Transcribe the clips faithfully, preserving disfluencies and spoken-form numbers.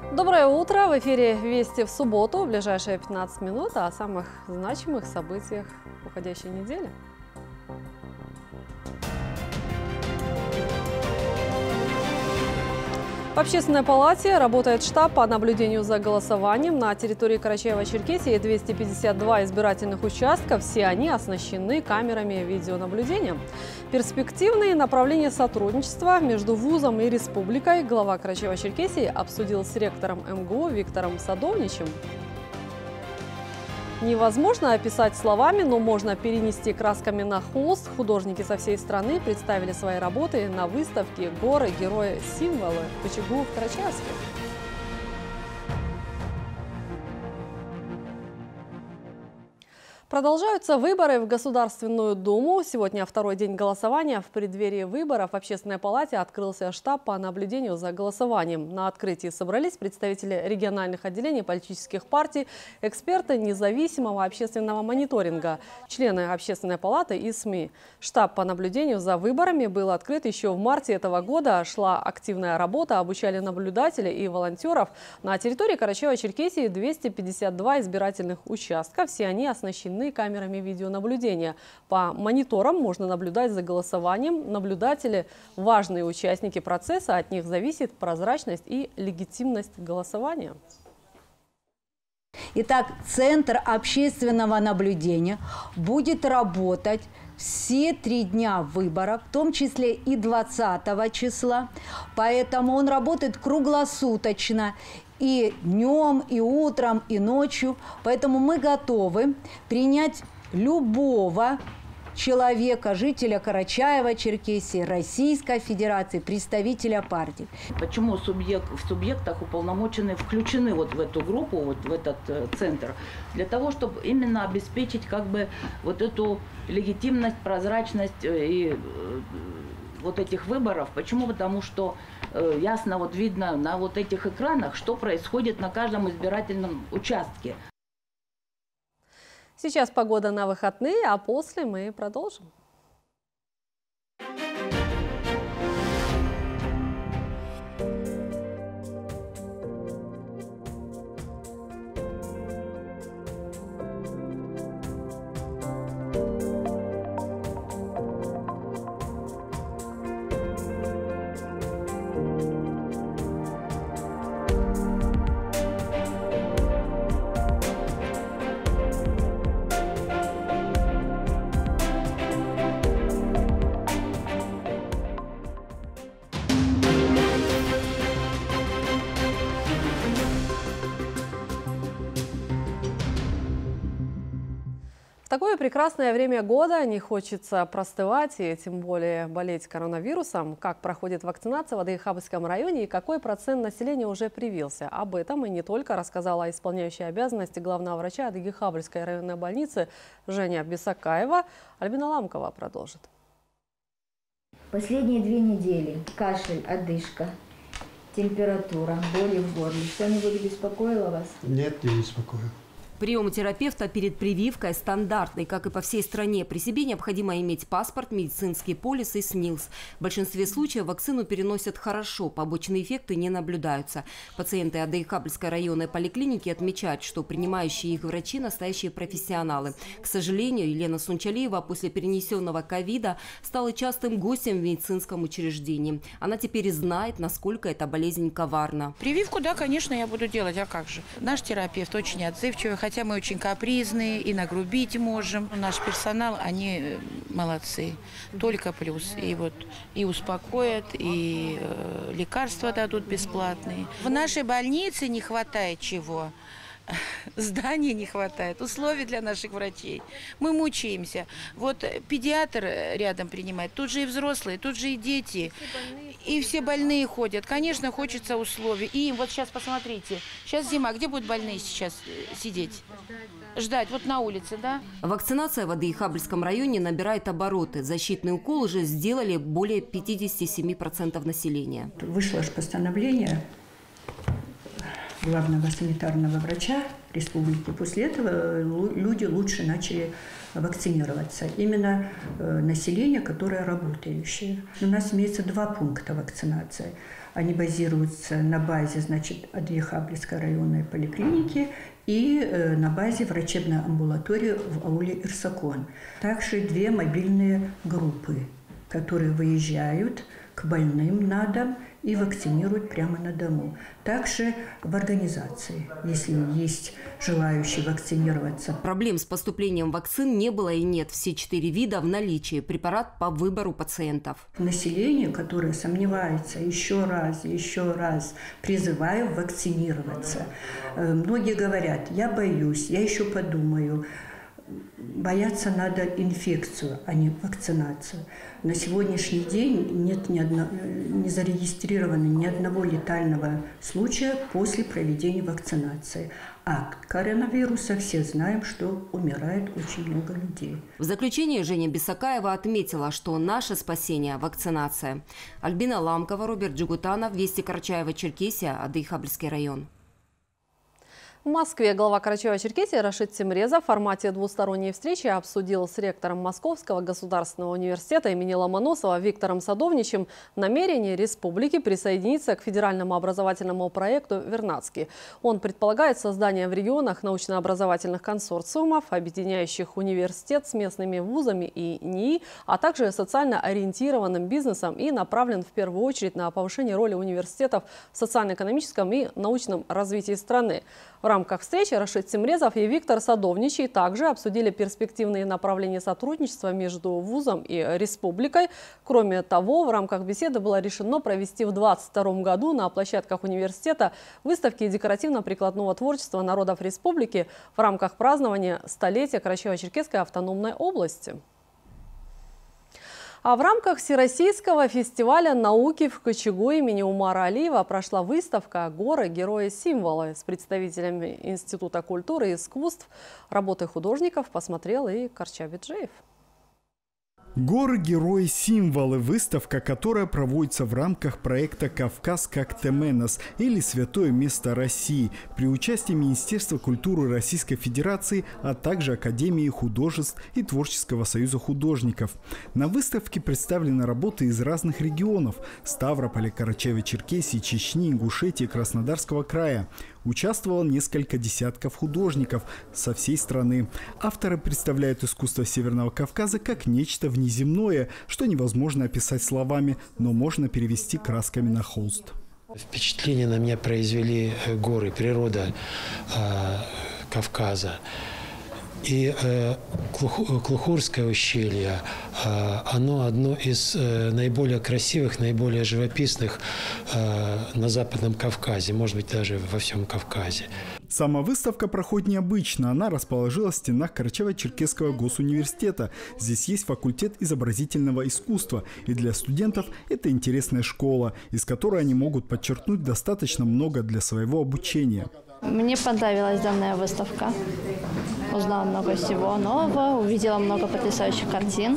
Доброе утро! В эфире «Вести в субботу». В ближайшие пятнадцать минут о самых значимых событиях уходящей недели. В Общественной палате работает штаб по наблюдению за голосованием. На территории Карачаево-Черкесии двести пятьдесят два избирательных участка. Все они оснащены камерами видеонаблюдения. Перспективные направления сотрудничества между вузом и республикой глава Карачаево-Черкесии обсудил с ректором эм гэ у Виктором Садовничем. Невозможно описать словами, но можно перенести красками на холст. Художники со всей страны представили свои работы на выставке «Горы, герои, символы» в Кочергу в Карачаевске. Продолжаются выборы в Государственную Думу. Сегодня второй день голосования. В преддверии выборов в Общественной палате открылся штаб по наблюдению за голосованием. На открытии собрались представители региональных отделений политических партий, эксперты независимого общественного мониторинга, члены Общественной палаты и СМИ. Штаб по наблюдению за выборами был открыт еще в марте этого года. Шла активная работа, обучали наблюдателей и волонтеров. На территории Карачаево-Черкесии двести пятьдесят два избирательных участка. Все они оснащены камерами видеонаблюдения. По мониторам можно наблюдать за голосованием. Наблюдатели – важные участники процесса, от них зависит прозрачность и легитимность голосования. Итак, Центр общественного наблюдения будет работать все три дня выборов, в том числе и двадцатого числа. Поэтому он работает круглосуточно. И днем, и утром, и ночью. Поэтому мы готовы принять любого человека, жителя Карачаево-Черкесии, Российской Федерации, представителя партии. Почему субъект, в субъектах уполномоченные включены вот в эту группу, вот в этот э, центр? Для того, чтобы именно обеспечить как бы вот эту легитимность, прозрачность э, и э, вот этих выборов. Почему? Потому что э, ясно вот видно на вот этих экранах, что происходит на каждом избирательном участке. Сейчас погода на выходные, а после мы продолжим. В такое прекрасное время года не хочется простывать и тем более болеть коронавирусом. Как проходит вакцинация в Адыгейкhabylском районе и какой процент населения уже привился? Об этом и не только рассказала исполняющая обязанности главного врача Адыгейкhabylской районной больницы Женя Бисакаева. Альбина Ламкова продолжит. Последние две недели кашель, одышка, температура, боли в горле. Что-нибудь беспокоило вас? Нет, не беспокоило. Прием у терапевта перед прививкой стандартный, как и по всей стране. При себе необходимо иметь паспорт, медицинский полис и СНИЛС. В большинстве случаев вакцину переносят хорошо, побочные эффекты не наблюдаются. Пациенты Адыгейкhabylской районной поликлиники отмечают, что принимающие их врачи – настоящие профессионалы. К сожалению, Елена Сунчалиева после перенесенного ковида стала частым гостем в медицинском учреждении. Она теперь знает, насколько эта болезнь коварна. Прививку, да, конечно, я буду делать, а как же. Наш терапевт очень отзывчивый, хотя мы очень капризные и нагрубить можем. Наш персонал, они молодцы, только плюс. И вот и успокоят, и э, лекарства дадут бесплатные. В нашей больнице не хватает чего. Зданий не хватает, условий для наших врачей. Мы мучаемся. Вот педиатр рядом принимает, тут же и взрослые, тут же и дети. И все больные ходят. Конечно, хочется условий. И вот сейчас посмотрите, сейчас зима, где будут больные сейчас сидеть? Ждать, вот на улице, да? Вакцинация в Адыгейкhabylском районе набирает обороты. Защитный укол уже сделали более пятидесяти семи процентов населения. Вышло же постановление главного санитарного врача республики. После этого люди лучше начали вакцинироваться. Именно население, которое работающее. У нас имеется два пункта вакцинации. Они базируются на базе, значит, Адыгейского районной поликлиники и на базе врачебной амбулатории в ауле Ирсакон. Также две мобильные группы, которые выезжают к больным на дом и вакцинируют прямо на дому. Также в организации, если есть желающие вакцинироваться. Проблем с поступлением вакцин не было и нет. Все четыре вида в наличии. Препарат по выбору пациентов. Население, которое сомневается, еще раз, еще раз призываю вакцинироваться. Многие говорят, я боюсь, я еще подумаю. Бояться надо инфекцию, а не вакцинацию. На сегодняшний день нет ни одно, не зарегистрировано ни одного летального случая после проведения вакцинации. А от коронавируса все знаем, что умирает очень много людей. В заключение Женя Бесакаева отметила, что наше спасение – вакцинация. Альбина Ламкова, Роберт Джигутанов, Вести Карачаево-Черкесия, Адыгейский район. В Москве глава Карачаево-Черкесии Рашид Тимрезов в формате двусторонней встречи обсудил с ректором Московского государственного университета имени Ломоносова Виктором Садовничем намерение республики присоединиться к федеральному образовательному проекту «Вернадский». Он предполагает создание в регионах научно-образовательных консорциумов, объединяющих университет с местными вузами и НИИ, а также социально ориентированным бизнесом и направлен в первую очередь на повышение роли университетов в социально-экономическом и научном развитии страны. В рамках встречи Рашид Тимрезов и Виктор Садовничий также обсудили перспективные направления сотрудничества между вузом и республикой. Кроме того, в рамках беседы было решено провести в две тысячи двадцать втором году на площадках университета выставки декоративно-прикладного творчества народов республики в рамках празднования столетия Карачаево-Черкесской автономной области. А в рамках Всероссийского фестиваля науки в Кочегу имени Умара Алиева прошла выставка «Горы. Герои. Символы». С представителями Института культуры и искусств работы художников посмотрел и Карча Виджеев. Горы, герои, символы – выставка, которая проводится в рамках проекта «Кавказ как Теменос» или «Святое место России» при участии Министерства культуры Российской Федерации, а также Академии художеств и Творческого союза художников. На выставке представлены работы из разных регионов – Ставрополя, Карачаево-Черкесии, Чечни, Ингушетии, Краснодарского края. Участвовало несколько десятков художников со всей страны. Авторы представляют искусство Северного Кавказа как нечто внеземное, что невозможно описать словами, но можно перевести красками на холст. Впечатление на меня произвели горы, природа э, Кавказа. И э, Клухурское ущелье, э, оно одно из э, наиболее красивых, наиболее живописных э, на Западном Кавказе, может быть, даже во всем Кавказе. Сама выставка проходит необычно. Она расположилась в стенах Карачаево-Черкесского госуниверситета. Здесь есть факультет изобразительного искусства. И для студентов это интересная школа, из которой они могут подчеркнуть достаточно много для своего обучения. Мне понравилась данная выставка. Узнала много всего нового, увидела много потрясающих картин.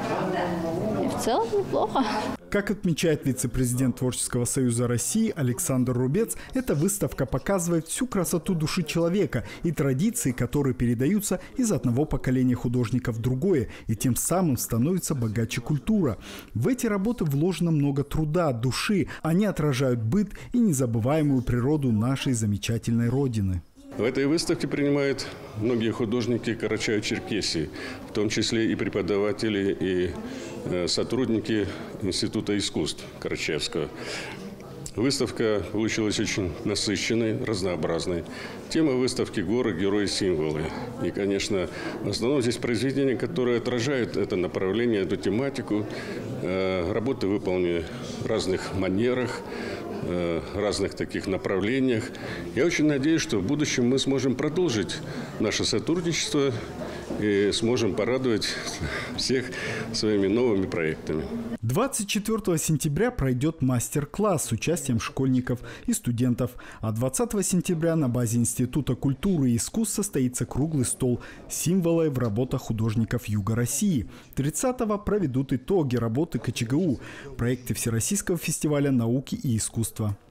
И в целом неплохо. Как отмечает вице-президент Творческого союза России Александр Рубец, эта выставка показывает всю красоту души человека и традиции, которые передаются из одного поколения художников в другое, и тем самым становится богаче культура. В эти работы вложено много труда, души. Они отражают быт и незабываемую природу нашей замечательной Родины. В этой выставке принимают многие художники Карачаево-Черкесии, в том числе и преподаватели, и э, сотрудники Института искусств Карачаевского. Выставка получилась очень насыщенной, разнообразной. Тема выставки «Горы, герои, символы». И, конечно, в основном здесь произведения, которые отражают это направление, эту тематику. Э, работы выполнены в разных манерах, разных таких направлениях. Я очень надеюсь, что в будущем мы сможем продолжить наше сотрудничество и сможем порадовать всех своими новыми проектами. двадцать четвёртого сентября пройдет мастер-класс с участием школьников и студентов, а двадцатого сентября на базе Института культуры и искусств состоится круглый стол «Символы в работах художников Юга России». тридцатого проведут итоги работы КЧГУ, проекты Всероссийского фестиваля науки и искусства.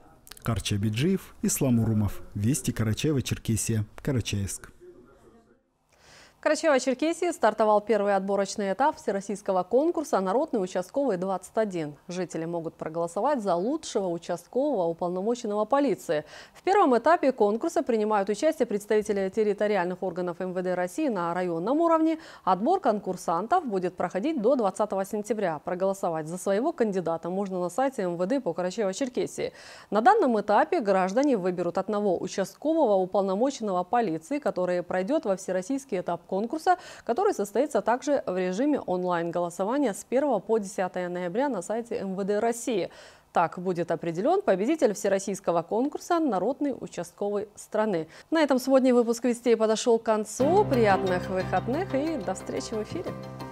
Карча Биджиев, Ислам Урумов. Вести Карачаево-Черкесия. Карачаевск. В Карачаево-Черкесии стартовал первый отборочный этап всероссийского конкурса «Народный участковый двадцать один». Жители могут проголосовать за лучшего участкового уполномоченного полиции. В первом этапе конкурса принимают участие представители территориальных органов эм вэ дэ России на районном уровне. Отбор конкурсантов будет проходить до двадцатого сентября. Проголосовать за своего кандидата можно на сайте эм вэ дэ по Карачаево-Черкесии. На данном этапе граждане выберут одного участкового уполномоченного полиции, который пройдет во всероссийский этап конкурса. конкурса, который состоится также в режиме онлайн-голосования с первого по десятое ноября на сайте эм вэ дэ России. Так будет определен победитель всероссийского конкурса «Народный участковый страны». На этом субботний выпуск «Вестей» подошел к концу. Приятных выходных и до встречи в эфире.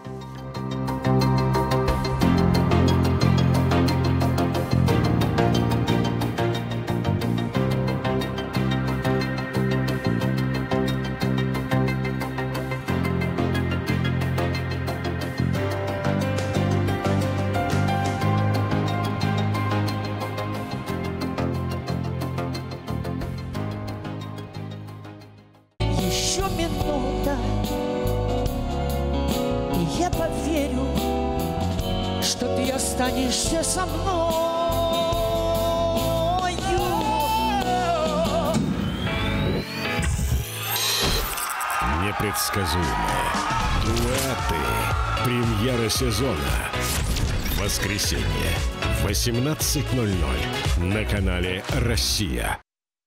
Минута, и я поверю, что ты останешься со мною. Непредсказуемое. Дуэты. Премьера сезона. Воскресенье. восемнадцать ноль ноль. На канале «Россия».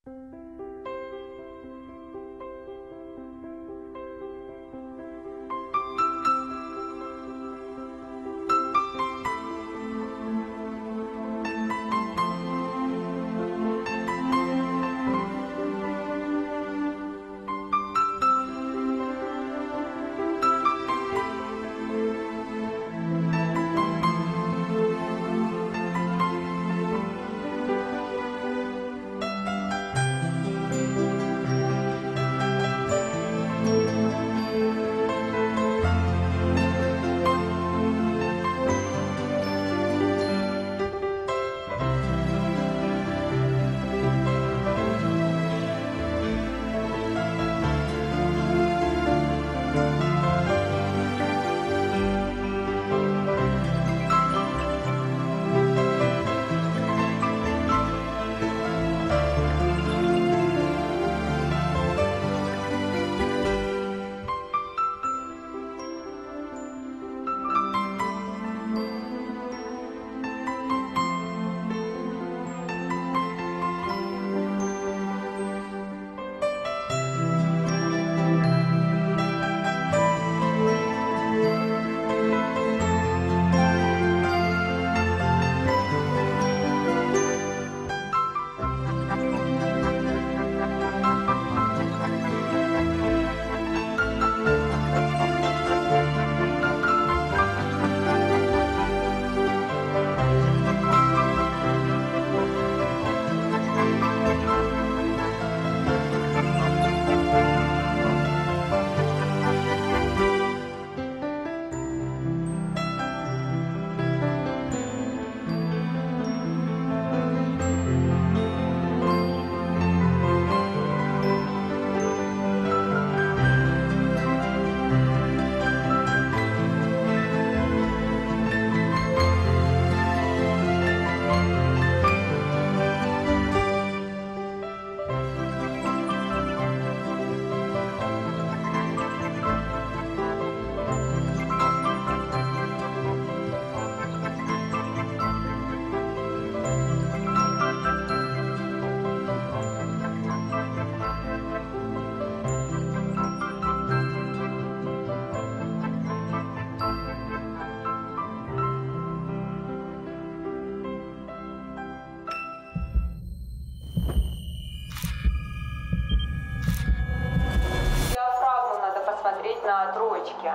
На троечке.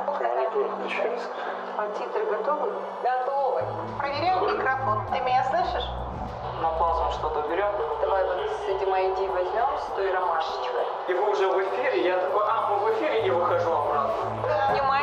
А титры готовы? Готовы. Проверяем микрофон. Ты меня слышишь? На паузу что-то берем. Давай вот с этим ай ди возьмем, с той ромашечкой. И вы уже в эфире, я такой, а, мы в эфире, и выхожу обратно. Внимание.